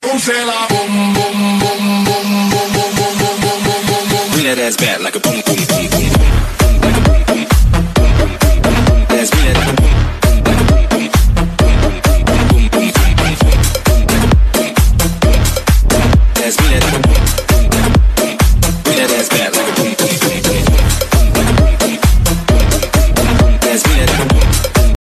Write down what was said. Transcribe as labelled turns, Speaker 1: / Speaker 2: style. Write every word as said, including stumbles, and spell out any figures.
Speaker 1: Bring that ass back like a boom, boom, boom, boom, boom.